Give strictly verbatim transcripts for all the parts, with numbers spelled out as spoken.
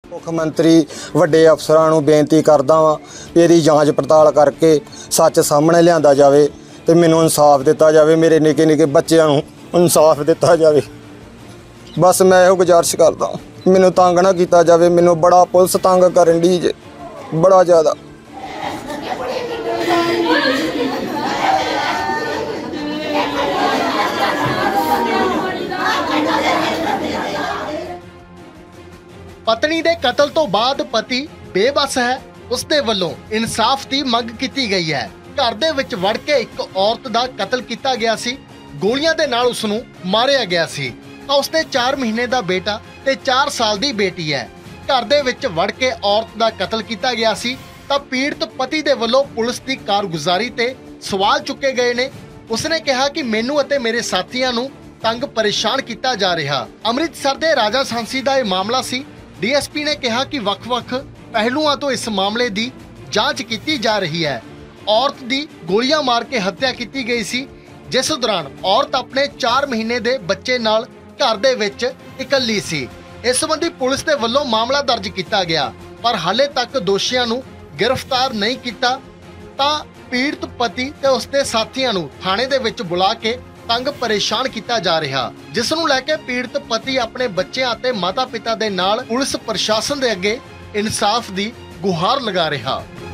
ਮੁੱਖ ਮੰਤਰੀ ਵੱਡੇ ਅਫਸਰਾਂ ਨੂੰ ਬੇਨਤੀ ਕਰਦਾ ਵਾਂ ਕਿ ਇਹਦੀ ਜਾਂਚ ਪੜਤਾਲ ਕਰਕੇ ਸੱਚ ਸਾਹਮਣੇ ਲਿਆਂਦਾ ਜਾਵੇ ਤੇ ਮੈਨੂੰ ਇਨਸਾਫ ਦਿੱਤਾ ਜਾਵੇ। ਮੇਰੇ ਨਿੱਕੇ ਨਿੱਕੇ ਬੱਚਿਆਂ ਨੂੰ ਇਨਸਾਫ ਦਿੱਤਾ ਜਾਵੇ। ਬਸ ਮੈਂ ਇਹੋ ਗੁਜ਼ਾਰਿਸ਼ ਕਰਦਾ, ਮੈਨੂੰ ਤੰਗ ਨਾ ਕੀਤਾ ਜਾਵੇ। ਮੈਨੂੰ ਬੜਾ ਪੁਲਿਸ ਤੰਗ ਕਰਨ ਦੀ ਜੇ, ਬੜਾ ਜ਼ਿਆਦਾ। पत्नी दे कतल तो बाद पति बेबस है, उसदे वल्लों इंसाफ की मंग की गई है। घर दे विच वड़ के एक औरत दा कतल किया गया सी, गोलियां दे नाल उसनूं मारिया गया सी। तां उसदे चार महीने दा बेटा ते चार साल दी बेटी है। घर दे विच वड़ के औरत दा कतल किया गया सी तां पीड़ित पति दे वल्लों पुलिस की कारगुजारी ते सवाल चुके गए ने। उसने कहा कि मैनू अते मेरे साथियां नूं तंग परेशान किया जा रहा। अमृतसर दे राजा सांसी दा इह मामला सी। डी एस पी ने कहा कि वख-वख पहलुआं तो इस मामले की जांच की जा रही है। औरत की गोलियां मार के हत्या की गई सी, जिस दौरान औरत अपने चार महीने के बच्चे नाल घर दे विच इकल्ली सी। इस संबंधी पुलिस के वल्लों मामला दर्ज किया गया, पर हाले तक दोषियों नूं गिरफ्तार नहीं किया। तां पीड़ित पति ते उसके साथियों नूं थाणे दे विच बुला के तंग परेशान किया जा रहा, जिस नूं लैके पीड़ित पति अपने बच्चों ते माता पिता दे नाल पुलिस प्रशासन दे अगे इंसाफ दी गुहार लगा रहा।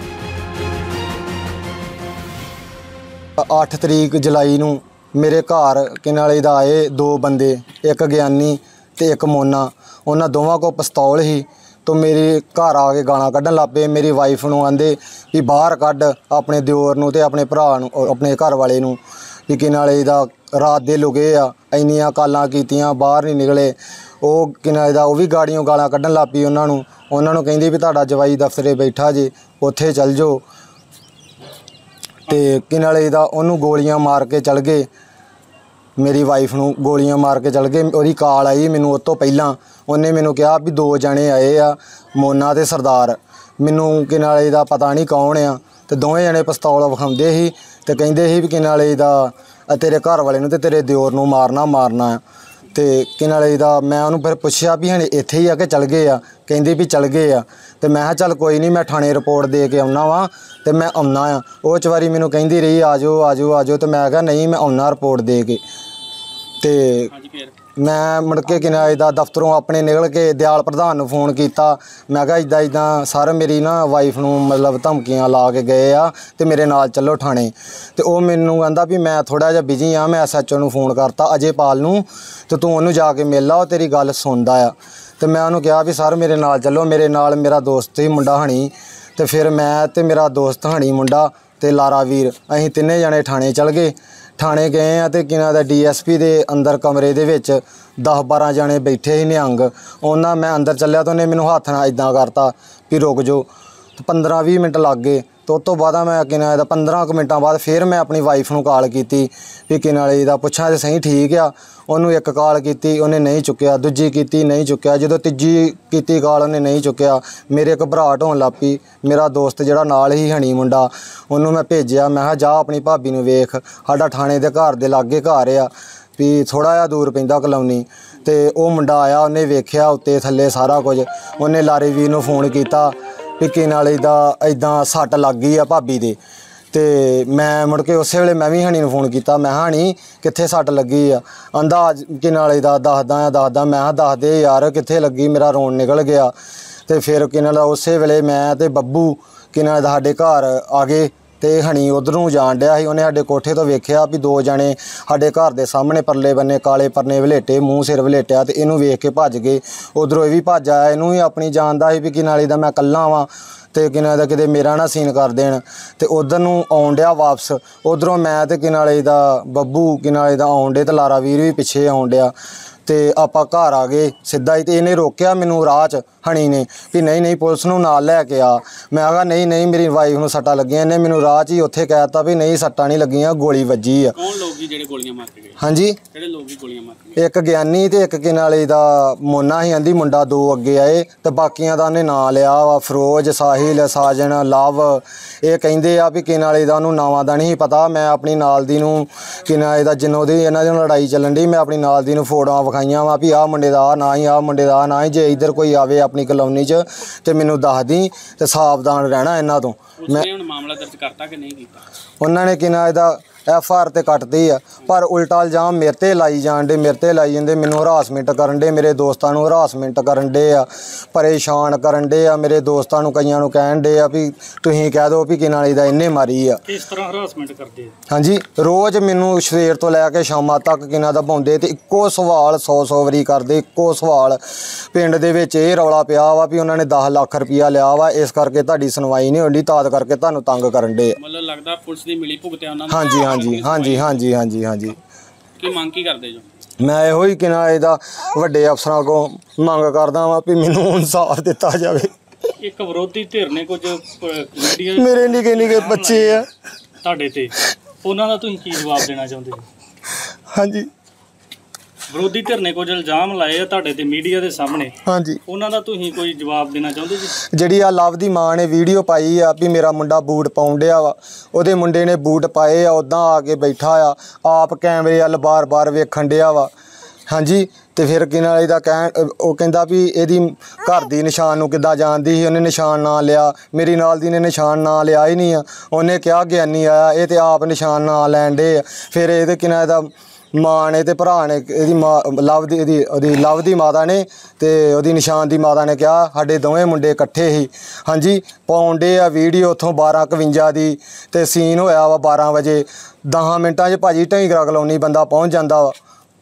अठ तरीक जुलाई नूं मेरे घर किनाले दा आए दो बंदे, एक ज्ञानी ते एक मोना। उन्हां दोवां को पिस्तौल ही तो मेरे घर आके गालां कड्ढन लग पे। मेरी वाइफ नूं आंदे कि बाहर कड्ढ अपने दिओर नूं ते अपने भरा नूं, अपने घर वाले नूं कि किनाले दा रात दे लुके आ, इन्नियां कालां कीतियां, बाहर नहीं निकले। ਉਹ किनारे दा ਉਹ भी गाड़ियों गालां कड्ढन लग पई। ਉਹਨਾਂ ਨੂੰ ਉਹਨਾਂ ਨੂੰ ਕਹਿੰਦੀ ਵੀ ਤੁਹਾਡਾ ਜਵਾਈ ਦਫ਼ਤਰੇ ਬੈਠਾ ਜੇ, ਉੱਥੇ ਚੱਲ ਜਾਓ। ਤੇ किनारे ਦਾ ਉਹਨੂੰ ਗੋਲੀਆਂ ਮਾਰ ਕੇ ਚਲ ਗਏ। ਮੇਰੀ ਵਾਈਫ ਨੂੰ ਗੋਲੀਆਂ ਮਾਰ ਕੇ ਚਲ ਗਏ। ਉਹਦੀ ਕਾਲ ਆਈ ਮੈਨੂੰ ਉਸ ਤੋਂ ਪਹਿਲਾਂ। ਉਹਨੇ ਮੈਨੂੰ ਕਿਹਾ ਵੀ ਦੋ ਜਣੇ ਆਏ ਆ, ਮੋਨਾ ਤੇ ਸਰਦਾਰ। ਮੈਨੂੰ किनारे ਦਾ ਪਤਾ ਨਹੀਂ ਕੌਣ ਆ, ਤੇ ਦੋਵੇਂ ਜਣੇ ਪਿਸਤੌਲ ਵਿਖਾਉਂਦੇ ਸੀ ਤੇ ਕਹਿੰਦੇ ਸੀ ਵੀ किनारे ਦਾ तेरे घर वाले नूं ते तेरे दिओर नूं मारना मारना। तो किनारे दा मैं उन्होंने फिर पूछा भी हने इत्थे ही आ के चल गए आ, कहंदे भी चल गए आ। तो मैं चल कोई नहीं, मैं थाने रिपोर्ट दे के आउना वा तो मैं आउना आ। वो चवारी मैनूं कहंदी रही आ जाओ आ जाओ आ जाओ, तो मैं कहा नहीं मैं आउना रिपोर्ट दे के। तो मैं मुड़ के किनारे दा दफ्तरों अपने निकल के दयाल प्रधान नूं फोन किया। मैं कहा इदा इदा सर मेरी ना वाइफ नूं मतलब धमकियां ला के गए आ ते मेरे नाल चलो थाने। तो वो मैनूं कहंदा भी मैं थोड़ा जिहा बिजी हाँ, मैं एस एच ओ नूं फोन करता अजयपाल नूं, तो तू उन्होंने जाके मिल ला, तेरी गल सुनदा आ। तो मैं उन्होंने कहा भी सर मेरे नाल चलो। मेरे नाल मेरा दोस्त ही मुंडा हनी, तो फिर मैं ते मेरा दोस्त हनी मुंडा ते लारा वीर, असीं तिन्ने जने थाने चल गए। थाने गए हैं तो किना दा डी एस पी दे अंदर कमरे दे विच दस बारह जने बैठे ही निहंग। उन्हां मैं अंदर चलिया तो उन्हें मैनूं हत्थ नाल इदां करता भी रुक जाओ। तो पंद्रह भी मिनट लग गए। तो उस तो बाद मैं किना दा पंद्रह मिनटां बाद फिर मैं अपनी वाइफ नूं कॉल कीती भी किनारे दा पुछां ते सही ठीक आ। उन्होंने एक कॉल की, उन्हें नहीं चुक्या, दूजी की नहीं चुक्या, जो तीजी की कॉल उन्हें नहीं चुक्या। मेरे घबराहट होण लग पई। मेरा दोस्त जिहड़ा नाल ही हनी मुंडा, उन्होंने मैं भेजिया, मैं कहा जा अपनी भाभी नूं वेख, साडा थाणे दे घर दे लागे घर आ भी थोड़ा जिहा दूर पैंदा कलोनी। तो वो मुंडा आया, उन्हें वेख्या उत्ते थल्ले सारा कुछ। उन्हें लारे वीर नूं फोन किया भी किनारे दा इदां सट लग गई आ भाभी दे। तो मैं मुड़ के उस वेले मैं भी हनी नूं फोन किया, मैं हनी कित्थे सट लगी आ। आंदा किनारे दा दसदा आ दसदा। मैं दस दे यार कित्थे लगी, मेरा रोन निकल गया। तो फिर किनारे उस वेले मैं ते बब्बू किनारे दा साडे घर आ गए। तो हनी उधरों जान डिया सी, उन्हें साडे कोठे तो वेख्या भी दो जने साडे घर दे सामने परले बन्ने काले परने वलेटे, मूँह सिर वलेटिया। तो इनू वेख के भज गए। उधरों ये भी भज आया, इनू भी अपनी जानदा सी भी किनारे दा मैं कल्ला वां ते किनारे दा किते मेरा ना सीन कर देण। ते उधर नूं आउण डिया वापस। उधरों मैं ते किनारे दा बब्बू किनारे दा आउण डे ते लारा वीर भी पिछे आउण डिया। तो आपां घर आ गए सीधा ही। तो इन्हें रोकया मैनू राह च हनी ने भी नहीं नहीं पुलिस नूं नाल लैके आ। मैं कहा नहीं नहीं मेरी वाइफ नूं सट्टां लगियां। इन्हें मैनू राह च ही उत्थे कहता भी नहीं सट्टां नहीं लगियां, गोली वजी आ। कौन लोग जी ਜਿਹੜੇ ਗੋਲੀਆਂ ਮਾਰ ਕੇ ਗਏ? हाँ जी ਕਿਹੜੇ ਲੋਕ ਜੀ ਗੋਲੀਆਂ ਮਾਰ ਕੇ ਗਏ? ਇੱਕ ਗਿਆਨੀ ਤੇ ਇੱਕ ਕਿਨ ਵਾਲੇ ਦਾ ਮੋਨਾ ਹੀ ਆਂਦੀ ਮੁੰਡਾ ਦੋ ਅੱਗੇ ਆਏ ਤੇ ਬਾਕੀਆਂ ਦਾ ਉਹਨੇ ਨਾਂ ਲਿਆ ਵਾ ਫਿਰੋਜ਼ ਸਾਹਿਲ ਸਾਜਨ ਲਵ। ਇਹ ਕਹਿੰਦੇ ਆ ਵੀ ਕਿਨ ਵਾਲੇ ਦਾ ਉਹਨੂੰ ਨਾਵਾਂ ਦਾ ਨਹੀਂ ਪਤਾ। ਮੈਂ ਆਪਣੀ ਨਾਲ ਦੀ ਨੂੰ ਕਿਨ ਵਾਲੇ ਦਾ ਜਿਨੋਂ ਦੀ ਇਹਨਾਂ ਦੀ ਲੜਾਈ ਚੱਲਣ ਦੀ ਮੈਂ ਆਪਣੀ ਨਾਲ ਦੀ ਨੂੰ ਫੋਟੋਆਂ ਵਿਖਾਈਆਂ ਵਾ ਵੀ ਆਹ ਮੁੰਡੇ ਦਾ ਆਹ ਨਾ ਹੀ ਆਹ ਮੁੰਡੇ ਦਾ ਆਹ ਨਾ ਹੀ। ਜੇ ਇੱਧਰ ਕੋਈ ਆਵੇ ਆਪਣੀ ਕਲੋਨੀ 'ਚ ਤੇ ਮੈਨੂੰ ਦੱਸ ਦੀ ਤੇ ਸਾਵਧਾਨ ਰਹਿਣਾ ਇਹਨਾਂ ਤੋਂ। ਮੈਂ ਹੁਣ ਮਾਮਲਾ ਦਰਜ ਕਰਤਾ ਕਿ ਨਹੀਂ ਕੀਤਾ? ਉਹਨਾਂ ਨੇ ਕਿਨ ਇਹਦਾ ਐਫ ਆਰ ਤੇ ਕੱਟਦੀ ਆ ਪਰ ਉਲਟਾ ਇਲਜ਼ਾਮ ਮੇਰੇ ਤੇ ਲਾਈ ਜਾਣ ਡੇ ਮੇਰੇ ਤੇ ਲਾਈ ਜਾਂਦੇ। ਮੈਨੂੰ ਹਰਾਸਮੈਂਟ ਕਰਨ ਡੇ ਮੇਰੇ ਦੋਸਤਾਂ ਨੂੰ ਹਰਾਸਮੈਂਟ ਕਰਨ ਡੇ ਆ ਪਰੇਸ਼ਾਨ ਕਰਨ ਡੇ ਆ। ਮੇਰੇ ਦੋਸਤਾਂ ਨੂੰ ਕਈਆਂ ਨੂੰ ਕਹਿਣ ਡੇ ਆ ਵੀ ਤੁਸੀਂ ਕਹਿ ਦਿਓ ਵੀ ਕਿਨ ਵਾਲੀ ਦਾ ਇਹਨੇ ਮਾਰੀ ਆ। ਕਿਸ ਤਰ੍ਹਾਂ ਹਰਾਸਮੈਂਟ ਕਰਦੇ ਆ? ਹਾਂਜੀ ਰੋਜ਼ ਮੈਨੂੰ ਸਵੇਰ ਤੋਂ ਲੈ ਕੇ ਸ਼ਾਮਾਂ ਤੱਕ ਕਿਨਾਂ ਦਾ ਪਾਉਂਦੇ ਤੇ ਇੱਕੋ ਸਵਾਲ ਸੌ ਸੌ ਵਾਰੀ ਕਰਦੇ ਇੱਕੋ ਸਵਾਲ। ਪਿੰਡ ਦੇ ਵਿੱਚ ਇਹ ਰੌਲਾ ਪਿਆ ਵਾ ਵੀ ਉਹਨਾਂ ਨੇ ਦਸ ਲੱਖ ਰੁਪਇਆ ਲਿਆ ਵਾ ਇਸ ਕਰਕੇ ਤੁਹਾਡੀ ਸੁਣਵਾਈ ਨਹੀਂ ਹੁੰਦੀ ਤਾਦ ਕਰਕੇ ਤੁਹਾਨੂੰ ਤੰਗ ਕਰਨ ਡੇ। ਮਤਲਬ ਲੱਗਦਾ ਪੁਲਿਸ ਦੀ ਮਿਲੀ ਭੁਗਤਿਆ ਉਹਨਾਂ ਨੂੰ। ਹਾਂਜੀ ਹਾਂਜੀ ਹਾਂਜੀ ਹਾਂਜੀ ਹਾਂਜੀ ਹਾਂਜੀ। ਕੀ ਮੰਗ ਕੀ ਕਰਦੇ ਜੋ? ਮੈਂ ਇਹੋ ਹੀ ਕਿਨਾ ਇਹਦਾ ਵੱਡੇ ਅਫਸਰਾਂ ਕੋਲ ਮੰਗ ਕਰਦਾ ਵਾਂ ਵੀ ਮੈਨੂੰ ਇਨਸਾਫ ਦਿੱਤਾ ਜਾਵੇ। ਇੱਕ ਵਿਰੋਧੀ ਧਿਰ ਨੇ ਕੁਝ ਮੀਡੀਆ ਮੇਰੇ ਨਿੱਕੇ ਨਿੱਕੇ ਬੱਚੇ ਆ ਤੁਹਾਡੇ ਤੇ, ਉਹਨਾਂ ਦਾ ਤੁਸੀਂ ਕੀ ਜਵਾਬ ਦੇਣਾ ਚਾਹੁੰਦੇ ਹੋ? ਹਾਂਜੀ ਵਿਰੋਧੀ ਧਿਰ ਨੇ ਕੁਝ ਇਲਜ਼ਾਮ ਲਾਏ ਆ ਤੁਹਾਡੇ ਤੇ ਮੀਡੀਆ ਦੇ ਸਾਹਮਣੇ, ਹਾਂਜੀ ਉਹਨਾਂ ਦਾ ਤੁਸੀਂ ਕੋਈ ਜਵਾਬ ਦੇਣਾ ਚਾਹੁੰਦੇ ਜੀ? ਜਿਹੜੀ ਆ ਲਵ ਦੀ ਮਾਂ ਨੇ ਵੀਡੀਓ ਪਾਈ ਆ ਵੀ ਮੇਰਾ ਮੁੰਡਾ ਬੂਟ ਪਾਉਣ ਡਿਆ ਵਾ ਉਹਦੇ ਮੁੰਡੇ ਨੇ ਬੂਟ ਪਾਏ ਆ ਉੱਦਾਂ ਆ ਕੇ ਬੈਠਾ ਆ ਆਪ ਕੈਮਰੇ ਵੱਲ ਬਾਰ-ਬਾਰ ਵੇਖਣ ਡਿਆ ਵਾ। ਹਾਂਜੀ ਤੇ ਫਿਰ ਕਿਨ ਵਾਲੇ ਦਾ ਕਹਿ ਉਹ ਕਹਿੰਦਾ ਵੀ ਇਹਦੀ ਘਰ ਦੀ ਨਿਸ਼ਾਨ ਨੂੰ ਕਿੱਦਾਂ ਜਾਣਦੀ ਸੀ ਉਹਨੇ ਨਿਸ਼ਾਨ ਨਾ ਲਿਆ। ਮੇਰੀ ਨਾਲ ਦੀ ਨੇ ਨਿਸ਼ਾਨ ਨਾ ਲਿਆ ਹੀ ਨਹੀਂ ਆ। ਉਹਨੇ ਕਿਹਾ ਗਿਆਨੀ ਆਇਆ ਇਹ ਤੇ ਆਪ ਨਿਸ਼ਾਨ ਨਾ ਲੈਣ ਡੇ ਆ। ਫਿਰ ਇਹਦੇ ਕਿਨ ਇਹਦਾ ਮਾਂ ਨੇ ਤੇ ਭਰਾ ਨੇ ਇਹਦੀ ਮਾਂ ਲਵ ਦੀ ਇਹਦੀ ਉਹਦੀ ਲਵ ਦੀ ਮਾਤਾ ਨੇ ਤੇ ਉਹਦੀ ਨਿਸ਼ਾਨ ਦੀ ਮਾਤਾ ਨੇ ਕਿਹਾ ਸਾਡੇ ਦੋਵੇਂ ਮੁੰਡੇ ਇਕੱਠੇ ਹੀ। ਹਾਂਜੀ ਪਾਉਣ ਡੇ ਆ ਵੀਡੀਓ ਉੱਥੋਂ ਬਾਰਾਂ ਇਕਵੰਜਾ ਦੀ ਤੇ ਸੀਨ ਹੋਇਆ ਵਾ ਬਾਰਾਂ ਵਜੇ ਦਸਾਂ ਮਿੰਟਾਂ 'ਚ ਭਾਜੀ ਢਾਈਗਰਾ ਕਲੋਨੀ ਬੰਦਾ ਪਹੁੰਚ ਜਾਂਦਾ ਵਾ।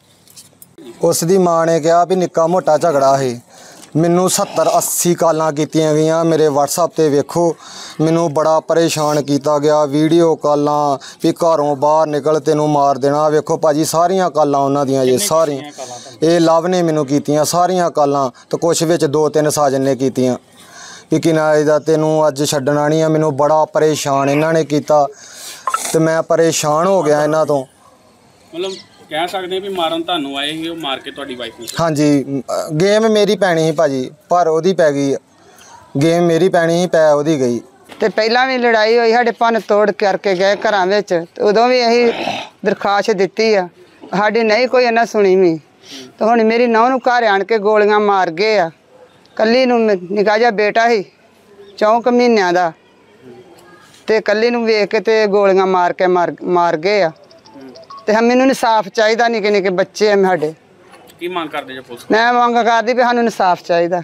ਉਸ ਦੀ ਮਾਂ ਨੇ ਕਿਹਾ ਵੀ ਨਿੱਕਾ ਮੋਟਾ ਝਗੜਾ ਸੀ। ਮੈਨੂੰ ਸੱਤਰ ਅੱਸੀ ਕਾਲਾਂ ਕੀਤੀਆਂ ਗਈਆਂ ਮੇਰੇ WhatsApp ਤੇ ਵੇਖੋ। ਮੈਨੂੰ ਬੜਾ ਪਰੇਸ਼ਾਨ ਕੀਤਾ ਗਿਆ ਵੀਡੀਓ ਕਾਲਾਂ ਵੀ ਘਰੋਂ ਬਾਹਰ ਨਿਕਲ ਤੈਨੂੰ ਮਾਰ ਦੇਣਾ। ਵੇਖੋ ਭਾਜੀ ਸਾਰੀਆਂ ਕਾਲਾਂ ਉਹਨਾਂ ਦੀਆਂ ਜੇ ਸਾਰੀਆਂ ਇਹ ਲਵ ਨੇ ਮੈਨੂੰ ਕੀਤੀਆਂ ਸਾਰੀਆਂ ਕਾਲਾਂ ਤੇ ਕੁਛ ਵਿੱਚ ਦੋ ਤਿੰਨ ਸਾਜਨ ਨੇ ਕੀਤੀਆਂ ਵੀ ਕਿਨਾਂ ਦਾ ਤੈਨੂੰ ਅੱਜ ਛੱਡਣਾ ਨਹੀਂ ਆ। ਮੈਨੂੰ ਬੜਾ ਪਰੇਸ਼ਾਨ ਇਹਨਾਂ ਨੇ ਕੀਤਾ ਤੇ ਮੈਂ ਪਰੇਸ਼ਾਨ ਹੋ ਗਿਆ ਇਹਨਾਂ ਤੋਂ। ਮਤਲਬ ਕਹਿ ਸਕਦੇ ਵੀ ਮਾਰਨ ਤੁਹਾਨੂੰ ਆਏ ਸੀ ਉਹ ਮਾਰ ਕੇ ਤੁਹਾਡੀ ਵਾਈਫ ਨੂੰ? ਹਾਂਜੀ ਗੇਮ ਮੇਰੀ ਪੈਣੀ ਸੀ ਭਾਜੀ ਪਰ ਉਹਦੀ ਪੈ ਗਈ। ਗੇਮ ਮੇਰੀ ਪੈਣੀ ਸੀ ਪੈ ਉਹਦੀ ਗਈ। ਤੇ ਪਹਿਲਾਂ ਵੀ ਲੜਾਈ ਹੋਈ ਸਾਡੇ ਭੰਨ ਤੋੜ ਕਰਕੇ ਗਏ ਘਰਾਂ ਵਿੱਚ ਤੇ ਉਦੋਂ ਵੀ ਅਸੀਂ ਦਰਖਾਸਤ ਦਿੱਤੀ ਆ ਸਾਡੀ ਨਹੀਂ ਕੋਈ ਇਹਨਾਂ ਸੁਣੀ ਵੀ। ਤੇ ਹੁਣ ਮੇਰੀ ਨਹੁੰ ਨੂੰ ਘਰ ਆਣ ਕੇ ਗੋਲੀਆਂ ਮਾਰ ਗਏ ਆ। ਕੱਲੀ ਨੂੰ ਨਿੱਕਾ ਜਿਹਾ ਬੇਟਾ ਸੀ ਚੌਂਕ ਮਹੀਨਿਆਂ ਦਾ ਤੇ ਕੱਲੀ ਨੂੰ ਵੇਖ ਕੇ ਤੇ ਗੋਲੀਆਂ ਮਾਰ ਕੇ ਮਾਰ ਮਾਰ ਗਏ ਆ। ਤੇ ਮੈਨੂੰ ਇਨਸਾਫ ਚਾਹੀਦਾ ਨਿੱਕੇ ਨਿੱਕੇ ਬੱਚੇ ਆ ਸਾਡੇ। ਕੀ ਮੰਗ ਕਰਦੇ ਜੋ ਪੁਲਿਸ? ਮੈਂ ਮੰਗ ਕਰਦੀ ਵੀ ਸਾਨੂੰ ਇਨਸਾਫ ਚਾਹੀਦਾ।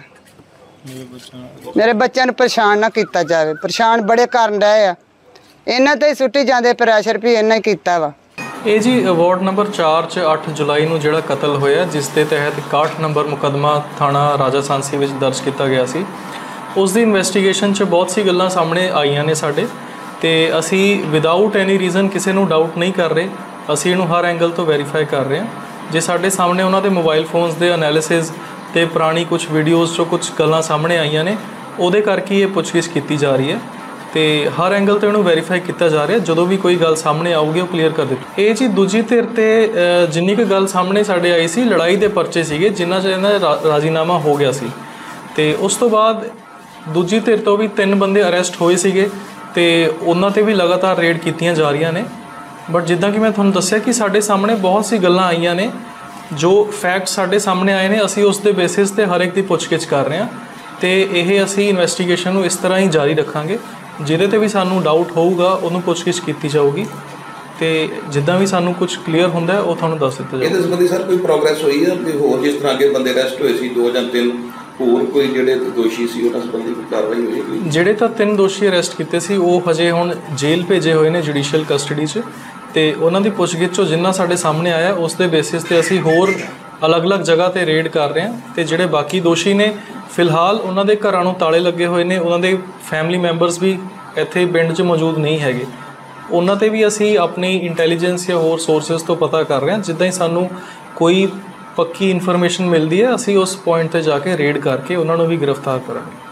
ਮੇਰੇ ਬੱਚਿਆਂ ਨੂੰ ਪਰੇਸ਼ਾਨ ਨਾ ਕੀਤਾ ਜਾਵੇ। ਪਰੇਸ਼ਾਨ ਬੜੇ ਕਰਨ ਰਹੇ ਆ ਇਹਨਾਂ ਤੇ ਹੀ ਸੁੱਟੀ ਜਾਂਦੇ ਪ੍ਰੈਸ਼ਰ ਵੀ ਇਹਨਾਂ ਹੀ ਕੀਤਾ ਵਾ। ਇਹ ਜੀ ਵਾਰਡ ਨੰਬਰ ਚਾਰ 'ਚ ਅੱਠ ਜੁਲਾਈ ਨੂੰ ਜਿਹੜਾ ਕਤਲ ਹੋਇਆ ਜਿਸ ਦੇ ਤਹਿਤ ਇਕਾਹਠ ਨੰਬਰ ਮੁਕੱਦਮਾ ਥਾਣਾ ਰਾਜਾ ਸਾਂਸੀ ਵਿੱਚ ਦਰਜ ਕੀਤਾ ਗਿਆ ਸੀ। ਉਸ ਦੀ ਇਨਵੈਸਟੀਗੇਸ਼ਨ 'ਚ ਬਹੁਤ ਸੀ ਗੱਲਾਂ ਸਾਹਮਣੇ ਆਈਆਂ ਨੇ ਸਾਡੇ ਤੇ ਅਸੀਂ ਵਿਦਆਊਟ ਐਨੀ ਰੀਜ਼ਨ ਕਿਸੇ ਨੂੰ ਡਾਊਟ ਨਹੀਂ ਕਰ ਰਹੇ। ਅਸੀਂ ਇਹਨੂੰ ਹਰ ਐਂਗਲ ਤੋਂ ਵੈਰੀਫਾਈ ਕਰ ਰਹੇ ਹਾਂ। ਜੇ ਸਾਡੇ ਸਾਹਮਣੇ ਉਹਨਾਂ ਦੇ ਮੋਬਾਈਲ ਫੋਨਸ ਦੇ ਐਨਾਲਿਸਿਸ ਤੇ ਪੁਰਾਣੀ ਕੁਝ ਵੀਡੀਓਜ਼ 'ਚੋਂ ਕੁਝ ਗੱਲਾਂ ਸਾਹਮਣੇ ਆਈਆਂ ਨੇ ਉਹਦੇ ਕਰਕੇ ਇਹ ਪੁੱਛਗਿੱਛ ਕੀਤੀ ਜਾ ਰਹੀ ਹੈ ਤੇ ਹਰ ਐਂਗਲ ਤੋਂ ਇਹਨੂੰ ਵੈਰੀਫਾਈ ਕੀਤਾ ਜਾ ਰਿਹਾ। ਜਦੋਂ ਵੀ ਕੋਈ ਗੱਲ ਸਾਹਮਣੇ ਆਊਗੀ ਉਹ ਕਲੀਅਰ ਕਰ ਦਿੱਤੀ। ਇਹ ਜੀ ਦੂਜੀ ਧਿਰ ਤੇ ਜਿੰਨੀ ਕੁ ਗੱਲ ਸਾਹਮਣੇ ਸਾਡੇ ਆਈ ਸੀ ਲੜਾਈ ਦੇ ਪਰਚੇ ਸੀਗੇ ਜਿਨ੍ਹਾਂ 'ਚ ਇਹਨਾਂ ਦਾ ਰਾਜ਼ੀਨਾਮਾ ਹੋ ਗਿਆ ਸੀ ਤੇ ਉਸ ਤੋਂ ਬਾਅਦ ਦੂਜੀ ਧਿਰ ਤੋਂ ਵੀ ਤਿੰਨ ਬੰਦੇ ਅਰੈਸਟ ਹੋਏ ਸੀਗੇ ਤੇ ਉਹਨਾਂ ਤੇ ਵੀ ਲਗਾਤਾਰ ਰੇਡ ਕੀਤੀਆਂ ਜਾ ਰਹੀਆਂ ਨੇ। ਬਟ ਜਿੱਦਾਂ ਕਿ ਮੈਂ ਤੁਹਾਨੂੰ ਦੱਸਿਆ ਕਿ ਸਾਡੇ ਸਾਹਮਣੇ ਬਹੁਤ ਸੀ ਗੱਲਾਂ ਆਈਆਂ ਨੇ ਜੋ ਫੈਕਟ ਸਾਡੇ ਸਾਹਮਣੇ ਆਏ ਨੇ ਅਸੀਂ ਉਸ ਦੇ ਬੇਸਿਸ ਤੇ ਹਰ ਇੱਕ ਦੀ ਪੁੱਛਗਿੱਛ ਕਰ ਰਹੇ ਹਾਂ ਤੇ ਇਹ ਅਸੀਂ ਇਨਵੈਸਟੀਗੇਸ਼ਨ ਨੂੰ ਇਸ ਤਰ੍ਹਾਂ ਹੀ ਜਾਰੀ ਰੱਖਾਂਗੇ। ਜਿਹਦੇ ਤੇ ਵੀ ਸਾਨੂੰ ਡਾਊਟ ਹੋਊਗਾ ਉਹਨੂੰ ਪੁੱਛਗਿੱਛ ਕੀਤੀ ਜਾਊਗੀ ਤੇ ਜਿੱਦਾਂ ਵੀ ਸਾਨੂੰ ਕੁਝ ਕਲੀਅਰ ਹੁੰਦਾ ਉਹ ਤੁਹਾਨੂੰ ਦੱਸ ਦਿੱਤਾ ਜਾਊਗਾ। ਇਹਦੇ ਸੰਬੰਧੀ ਸਰ ਕੋਈ ਪ੍ਰੋਗਰੈਸ ਹੋਈ ਹੈ ਕਿ ਹੋਰ ਜਿਸ ਤਰ੍ਹਾਂ ਅੱਗੇ ਬੰਦੇ ਅਰੈਸਟ ਹੋਏ ਸੀ ਦੋ ਜਾਂ ਤਿੰਨ ਹੋਰ ਕੋਈ ਜਿਹੜੇ ਦੋਸ਼ੀ ਸੀ ਉਹਨਾਂ ਸੰਬੰਧੀ ਕੋਈ ਕਾਰਵਾਈ ਹੋਈ ਕੋਈ? ਜਿਹੜੇ ਤਾਂ ਤਿੰਨ ਦੋਸ਼ੀ ਅਰੈਸਟ ਕੀਤੇ ਸੀ ਉਹ ਹਜੇ ਹੁਣ ਜੇਲ੍ਹ ਭੇਜੇ ਹੋਏ ਨੇ ਜੁਡੀਸ਼ੀਅਲ ਕਸਟਡੀ 'ਚ ਤੇ ਉਹਨਾਂ ਦੀ ਪੁੱਛਗਿੱਛ 'ਚੋਂ ਜਿੰਨਾ ਸਾਡੇ ਸਾਹਮਣੇ ਆਇਆ ਉਸ ਦੇ ਬੇਸਿਸ ਤੇ ਅਸੀਂ ਹੋਰ ਅਲੱਗ-ਅਲੱਗ ਜਗ੍ਹਾ ਤੇ ਰੇਡ ਕਰ ਰਹੇ ਹਾਂ ਤੇ ਜਿਹੜੇ ਬਾਕੀ ਦੋਸ਼ੀ ਨੇ ਫਿਲਹਾਲ ਉਹਨਾਂ ਦੇ ਘਰਾਂ ਨੂੰ ਤਾਲੇ ਲੱਗੇ ਹੋਏ ਨੇ। ਉਹਨਾਂ ਦੇ ਫੈਮਿਲੀ ਮੈਂਬਰਸ ਵੀ ਇੱਥੇ ਪਿੰਡ 'ਚ ਮੌਜੂਦ ਨਹੀਂ ਹੈਗੇ। ਉਹਨਾਂ ਤੇ ਵੀ ਅਸੀਂ ਆਪਣੀ ਇੰਟੈਲੀਜੈਂਸ ਜਾਂ ਹੋਰ ਸੋਰਸਿਸ ਤੋਂ ਪਤਾ ਕਰ ਰਹੇ ਹਾਂ। ਜਿੱਦਾਂ ਹੀ ਸਾਨੂੰ ਕੋਈ ਪੱਕੀ ਇਨਫੋਰਮੇਸ਼ਨ ਮਿਲਦੀ ਹੈ ਅਸੀਂ ਉਸ ਪੁਆਇੰਟ ਤੇ ਜਾ ਕੇ ਰੇਡ ਕਰਕੇ ਉਹਨਾਂ ਨੂੰ ਵੀ ਗ੍ਰਿਫਤਾਰ ਕਰਾਂਗੇ।